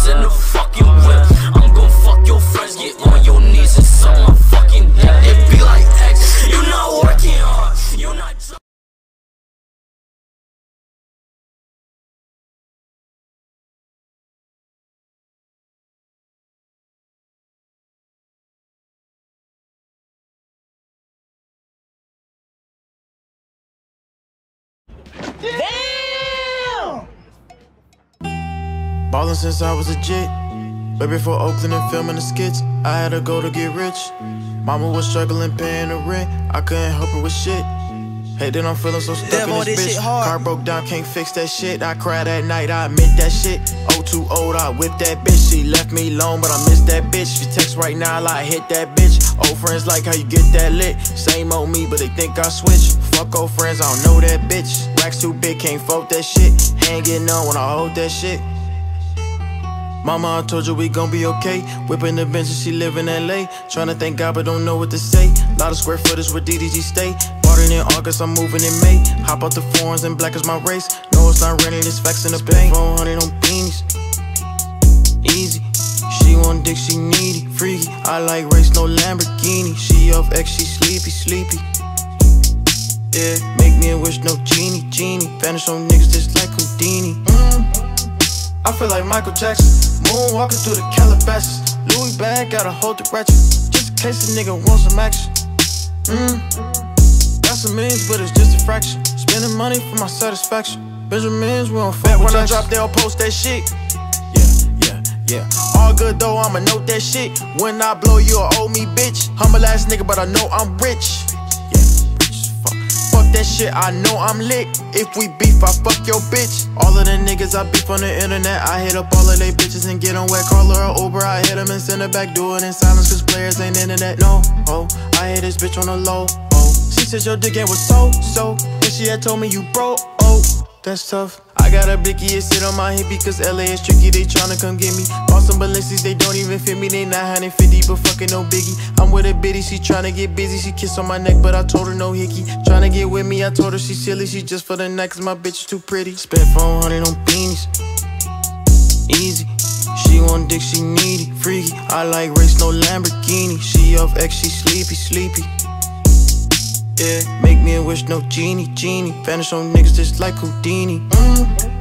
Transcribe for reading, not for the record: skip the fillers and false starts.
bands in the fucking whip. I'm gon' fuck your friends, get on your knees and suck my fucking dick. It be like X, you not working hard, you not. Damn! Ballin' since I was a jit. Way before Oakland and filming the skits, I had to go to get rich. Mama was struggling paying the rent, I couldn't help her with shit. Hey, then I'm feeling so stuck in this bitch. Car broke down, can't fix that shit. I cried at night, I admit that shit. Oh, too old, I whipped that bitch. She left me alone, but I miss that bitch. She text right now, like hit that bitch. Old friends like how you get that lit. Same old me, but they think I switch. Fuck old friends, I don't know that bitch. Racks too big, can't fuck that shit. Hand getting on when I hold that shit. Mama, I told you we gon' be okay. Whipping the bench and she live in LA. Tryna thank God but don't know what to say. Lot of square footage where DDG stay. Bought it in August, I'm moving in May. Hop out the foreigns and black is my race. No, it's not renting, it's facts in the pain. 400 on beanies. Easy. She want dick, she needy. Freaky. I like race, no Lamborghini. She off X, she sleepy, sleepy. Yeah, make me a wish, no genie, genie. Vanish on niggas just like Houdini. I feel like Michael Jackson. Moonwalking through the Calabasas. Louis bag, gotta hold the ratchet. Just in case a nigga wants some action. Got some millions, but it's just a fraction. Spending money for my satisfaction. Benjamins, we don't fuck with when I drop, they'll post that shit. Yeah. All good though, I'ma note that shit. When I blow, you'll owe me, bitch. Humble ass nigga, but I know I'm rich. Fuck that shit, I know I'm lit. If we beef, I fuck your bitch. All of the niggas I beef on the internet, I hit up all of they bitches and get on wet. Call her or Uber, I hit them and send her back. Do it in silence, cause players ain't internet, no. Oh, I hit this bitch on the low. Oh, she said your dick game was so. And she had told me you broke. Oh, that's tough. I got a blicky, it sit on my hippie, cause LA is tricky, they tryna come get me. Bought some Balenci's, they don't even fit me, they 950, but fucking no biggie. I'm with a bitty, she tryna get busy, she kiss on my neck, but I told her no hickey. Tryna get with me, I told her she silly, she just for the night, cause my bitch is too pretty. Spent 400 on beanies. Easy. She want dick, she needy, freaky. I like race, no Lamborghini. She off X, she sleepy, sleepy. Yeah, make me a wish, no genie, genie. Vanish on niggas just like Houdini.